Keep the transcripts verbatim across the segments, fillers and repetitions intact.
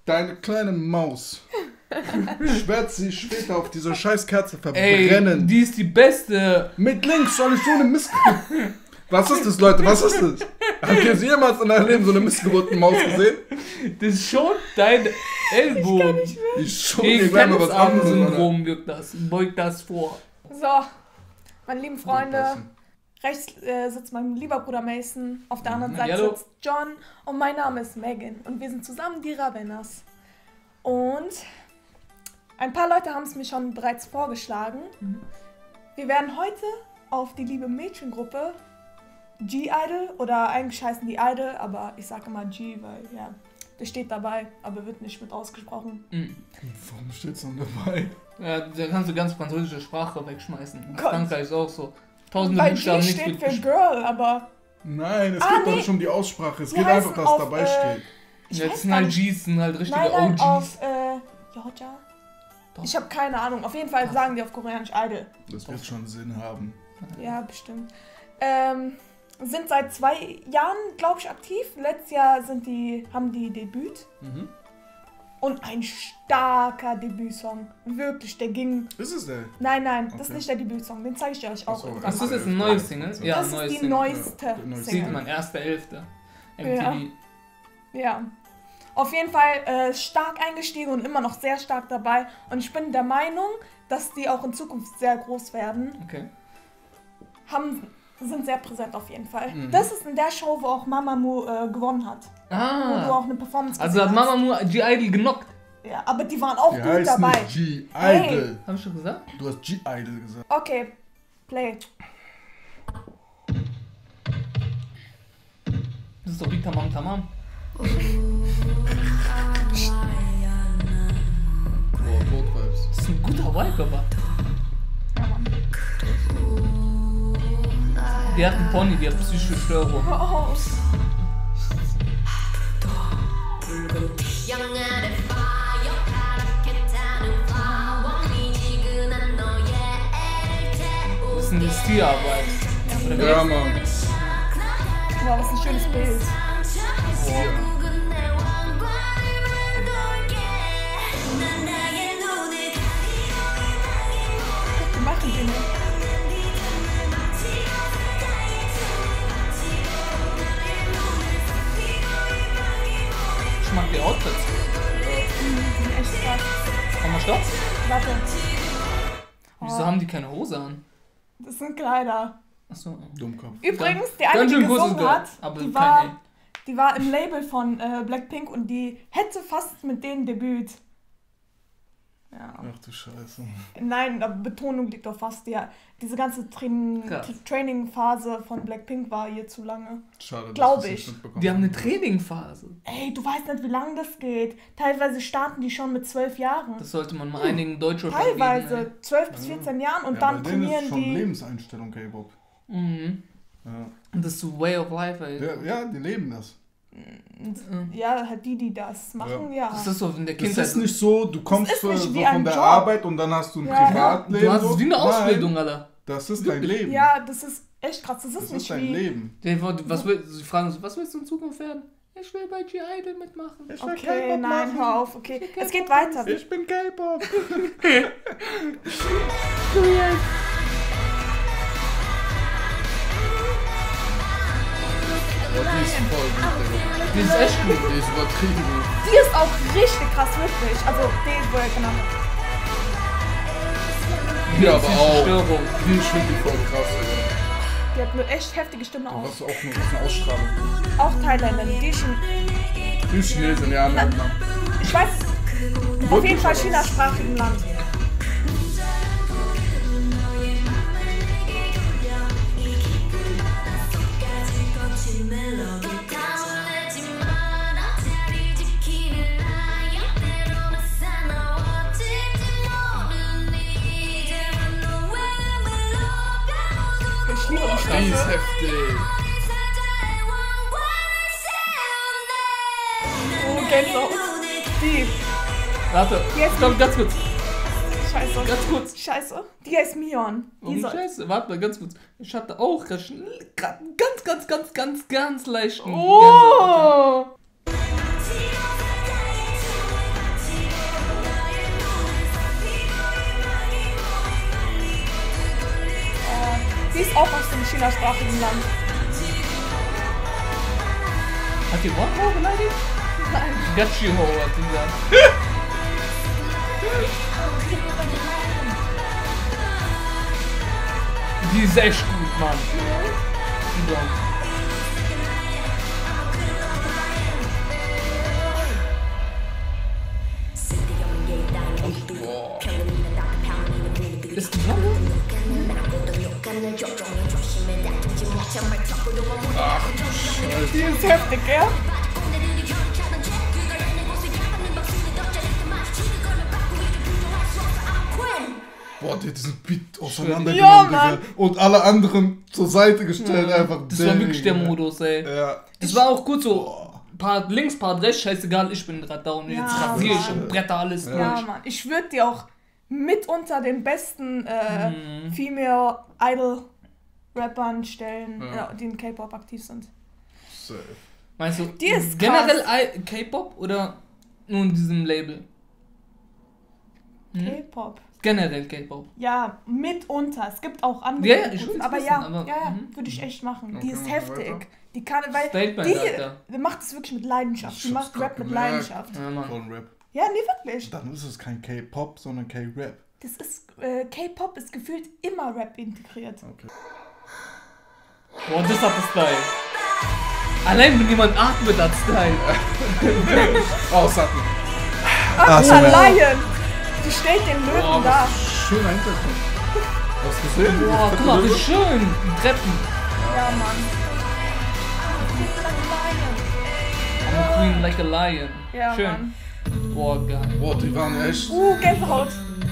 Deine kleine Maus. Ich werde sie später auf dieser Scheißkerze verbrennen. Ey, die ist die beste. Mit links soll ich so eine Mist... Was ist das, Leute? Was ist das? Habt ihr jemals in deinem Leben so eine missgeburten Maus gesehen? Das ist schon dein Ellbogen. Ich, ich schon Gegen dir mal was anderes. Syndrom wirkt das. Beugt das vor. So, meine lieben Freunde. Rechts äh, sitzt mein lieber Bruder Mason. Auf der anderen Seite Hallo. sitzt John. Und mein Name ist Megan. Und wir sind zusammen die Ravennas. Und ein paar Leute haben es mir schon bereits vorgeschlagen. Mhm. Wir werden heute auf die liebe Mädchengruppe G-Idol, oder eigentlich heißen die Idol, aber ich sage immer G, weil ja, das steht dabei, aber wird nicht mit ausgesprochen. Mhm. Warum steht's dann dabei? Ja, da kannst du ganz französische Sprache wegschmeißen. Gott. Frankreich ist auch so. Tausende Weil Buchstaben G nicht steht mit für Girl, aber... Nein, es Ah, geht doch nee. nicht um die Aussprache. Es Die geht einfach, heißen dass auf, dabei äh, steht. Ich Jetzt weiß sind gar halt nicht. Gs, sind halt richtige Nein, nein, O Gs. auf, äh, Georgia? Doch. Ich habe keine Ahnung. Auf jeden Fall sagen die auf Koreanisch Idol. Das wird schon Sinn haben. Ja, bestimmt. Ähm, sind seit zwei Jahren, glaube ich, aktiv. Letztes Jahr sind die, haben die Debüt. Mhm. Und ein starker Debütsong. Wirklich, der ging... Ist es der? Nein, nein, Okay. das ist nicht der Debütsong. Den zeige ich dir euch auch. Ach so, irgendwann Ist mal. das jetzt ein neues Single? Das Ja, Das ein neues ist die Single. neueste Ja, die neueste. Sieht Single. man, erster elfter M Ja. T V. Ja. Auf jeden Fall äh, stark eingestiegen und immer noch sehr stark dabei. Und ich bin der Meinung, dass die auch in Zukunft sehr groß werden. Okay. Haben, sind sehr präsent auf jeden Fall. Mhm. Das ist in der Show, wo auch Mamamoo äh, gewonnen hat. Wo du Ah. auch eine Performance Also hat gesehen hast. Mama nur G-Idol genockt. Ja, aber die waren auch Die gut heißt dabei. nicht G-Idol. Hey. Hab ich schon gesagt? Du hast G-Idol gesagt. Okay, play. Das ist doch wie Tamam Tamam. Boah, Boat-Vibes. Das ist ein guter Vibe, aber. Ja, Mann. Die hat einen Pony, die hat psychische Störung. Oh. Das ist eine Stilarbeit. Oder Ja, wie? Mann. Wow, was ein schönes Bild. Die machen Dinge. Ich mag die Outfits. Die sind echt krass. Komm mal, stopp. Warte. Wieso Oh, haben die keine Hose an? das sind Kleider. Achso. Dummkopf. Übrigens, die eine, Ganz die schön großes gesungen Girl, hat, aber die kein war, Name. die war im Label von äh, Blackpink und die hätte fast mit denen Debüt. Ja. Ach du Scheiße. Nein, aber Betonung liegt auf fast. Ja, diese ganze Train Krass. Training-Phase von Blackpink war ihr zu lange. Schade, dass Glaub du's ich. nicht mitbekommen Die haben eine hast. Trainingphase. Ey, du weißt nicht, wie lange das geht. Teilweise starten die schon mit zwölf Jahren. Das sollte man mal einigen Deutschrap Teilweise zwölf bis vierzehn Jahren und Ja, dann bei denen ist trainieren schon die. Lebenseinstellung K-Pop. Mhm. Ja. Und das ist so Way of Life, ey. Ja, ja, die leben das. Ja, halt die, die das machen, ja. Das ist so in der Das Kindheit. ist nicht so, du kommst ist nicht äh, so wie von ein der Job. Arbeit und dann hast du ein Ja, ja. Privatleben. Du hast so. es wie eine Nein, Ausbildung, Alter. Das ist dein Leben. Ja, das ist echt krass. Das ist das nicht ist dein wie. Leben. Die was will, sie fragen so, was willst du in Zukunft werden? Ich will bei G-Idol mitmachen. Ich will Okay, K-Pop nein, machen. hör auf, okay. Es geht weiter. Ich bin K-Pop. Oh, die ist voll gut, Digga. Die ist echt gut. Die ist übertrieben gut. Die ist auch richtig krass, wirklich. Also, die, wo er genannt hat. Die aber psychische auch. Störung. Die ich finde die voll krass, Digga. Die hat eine echt heftige Stimme Und auch. was auch nur ist eine Ausstrahlung. Auch Thailänderin. Die ist schon. Die ist Chinesin, ja, nein, Mann. Ich weiß. Auf jeden Fall China-sprachigen Land. Ich liebe die Die ist Stimme. heftig. Oh, Gänsehaut. Die. Warte, Jetzt- stopp, ganz kurz. Scheiße. Ganz kurz. Scheiße. Die heißt Mion. Oh, Die soll- Scheiße, warte mal, ganz kurz. Ich hatte auch gerade einen ganz, ganz, ganz, ganz, ganz leichten Gänsehaut. Oh! lebst im chinasprachigen Land. Hat die Wortho beleidigt? Nein. Gachiho hat sie gesagt. Die ist echt gut, Mann. Die Song. Boah. Ist die Blonde? Ach, Scheiße. Die ist heftig, ja? Boah, die hat diesen Beat Ja, auseinandergenommen, Mann. Digga. Und alle anderen zur Seite gestellt, einfach. Das war wirklich der Modus, ey. Ja. Das war auch gut so. Part links, Part rechts, scheißegal, ich bin gerade da und Ja, jetzt rasiere ich Mann. und bretter alles Ja, durch. Mann. Ich würde dir auch mitunter den besten äh, Mhm. Female Idol Rappern stellen, Ja. äh, die in K-Pop aktiv sind. Safe. Meinst du, Die ist generell krass. I- K-Pop oder nur in diesem Label? Hm? K-Pop. Generell K-Pop. Ja, mitunter. Es gibt auch andere. Ja, ja, ich guten, will's aber wissen, ja, aber- ja, ja, mhm. würde ich echt machen. Okay, Die ist machen wir heftig. weiter. Die kann, weil Statement, die, Alter. die macht es wirklich mit Leidenschaft. Die Ich hab's macht grad Rap mit gemerkt. Leidenschaft. Ja, Mann. Von Rap. Ja, nee, wirklich. Dann ist es kein K-Pop, sondern K-Rap. Das ist, äh, K-Pop ist gefühlt immer Rap integriert. Okay. Boah, das hat das Style. Allein wenn jemand atmet, hat Style. Ausatmen. Ach, so, der ja. Lion. Die stellt den Löwen Boah, da. Schöner Hintergrund. Hast du gesehen? Boah, guck mal, wie schön. Die Treppen. Ja, Mann. I'm queen like a lion. Ja, schön. Mann. Boah, geil. Boah, die waren echt. Uh, Gänsehaut.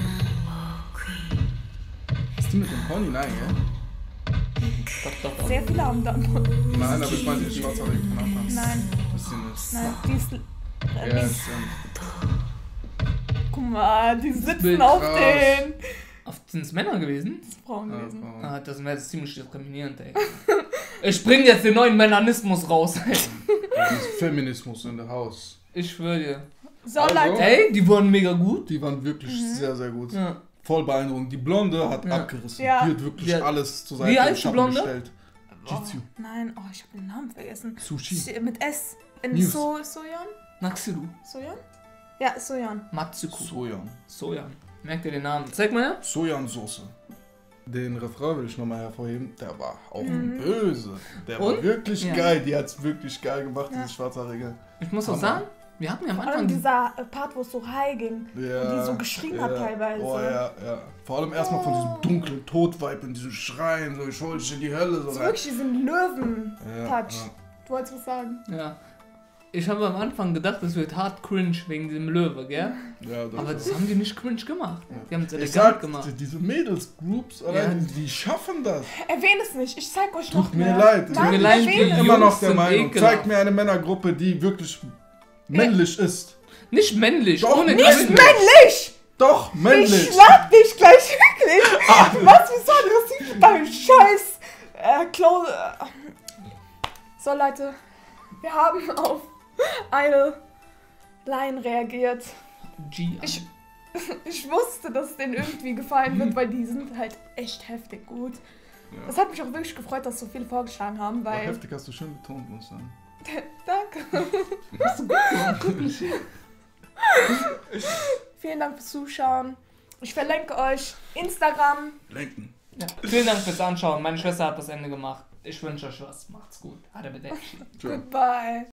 Ist die mit dem Pony? Nein, gell? Doch, doch, doch. Sehr viele haben da. Nein, aber ich meinte die Schwarzhaarige von Anfang. Nein, Ist sie nicht. nein, die ist. Äh, Ja, links. ist, ähm, Guck mal, die sitzen Bild auf krass. den. Sind es Männer gewesen? Frauen ja, gewesen. Frauen. Ah, das wäre ziemlich diskriminierend, ey. Ich bring jetzt den neuen Menanismus raus, ey. Das ist Feminismus in der Haus. Ich schwöre dir. So, Also? Leute. Ey, die waren mega gut. Die waren wirklich sehr, sehr gut. Ja. Voll beeindruckend. Die Blonde hat Ja. abgerissen. Ja. Die hat wirklich Ja. alles zur Wie Seite heißt im die Schatten Blonde? gestellt. Oh, Jitsu. nein, oh, ich habe den Namen vergessen. Sushi. Sch- Mit S. In News. so Sojan? Naxiru. Sojan? Ja, Sojan. Matsuko. Sojan. Sojan. Merkt ihr den Namen? Zeig mal her. Sojansoße. Den Refrain will ich nochmal hervorheben. Der war auch Mhm. böse. Der war Und? wirklich Ja. geil. Die hat's wirklich geil gemacht, Ja. diese Schwarzhaarige. Ich muss auch Hammer. sagen, wir hatten ja am Vor allem Anfang die dieser äh, Part, wo es so high ging. Ja, Und die so geschrien hat teilweise. Oh ja, ja. Vor allem erstmal von diesem dunklen Todvibe und diesem Schreien, so ich hol dich in die Hölle. So So rein. wirklich diesen Löwen-Touch. Ja, ja. Du wolltest was sagen? Ja. Ich habe am Anfang gedacht, das wird hart cringe wegen diesem Löwe, gell? Ja, doch, Aber doch. das haben die nicht cringe gemacht. Die haben es Ich elegant sag, gemacht. diese Mädels-Groups, Ja. allein, die, die schaffen das. Erwähne es nicht. Ich zeig euch noch Tut mir mehr. leid. Nein, mir leid, ich erwähne bin es. immer Jungs noch der sind Meinung. ekelhaft. Zeig mir eine Männergruppe, die wirklich männlich ist. Nicht männlich, Doch, ohne nicht Gesicht. Männlich! Doch, Ich männlich. schlag dich gleich wirklich! Was bist du aggressiv mit deinem Scheiß? Äh, Klo... äh. So, Leute. Wir haben auf eine Line reagiert. G. Ich, ich wusste, dass es denen irgendwie gefallen wird, weil die sind halt echt heftig gut. Ja. Das hat mich auch wirklich gefreut, dass so viele vorgeschlagen haben, Aber weil... heftig hast du schön betont, muss ich sagen. Danke. Hast du gut gemacht. Vielen Dank fürs Zuschauen. Ich verlinke euch Instagram. Lenken. Ja. Vielen Dank fürs Anschauen. Meine Schwester hat das Ende gemacht. Ich wünsche euch was. Macht's gut. Arrivederci. Ciao. Goodbye.